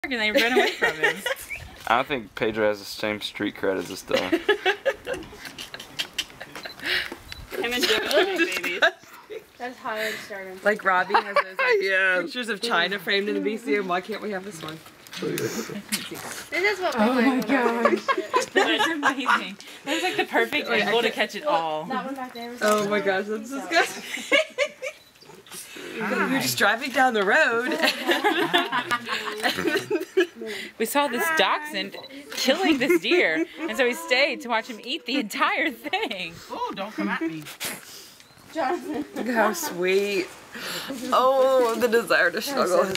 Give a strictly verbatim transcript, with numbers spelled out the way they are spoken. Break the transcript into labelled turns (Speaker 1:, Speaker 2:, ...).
Speaker 1: and they ran away from him.
Speaker 2: I don't think Pedro has the same street cred as this dog.
Speaker 1: Him and Jim are babies.
Speaker 3: That's highly disturbing.
Speaker 4: Like Robbie has those like,
Speaker 5: Yeah.
Speaker 4: pictures of China framed in the museum. Why can't we have this one?
Speaker 3: This is what
Speaker 1: Oh
Speaker 3: my
Speaker 1: my gosh. That is amazing. That was like the perfect
Speaker 4: Wait, I
Speaker 1: angle to
Speaker 4: can't-
Speaker 1: catch it all.
Speaker 3: That one back there was
Speaker 4: Oh my gosh, that's disgusting. We were just driving down the road.
Speaker 1: We saw this dachshund killing this deer, and so we stayed to watch him eat the entire thing.
Speaker 5: Oh, don't come at me.
Speaker 3: Jonathan.
Speaker 4: Look how sweet. Oh, the desire to struggle has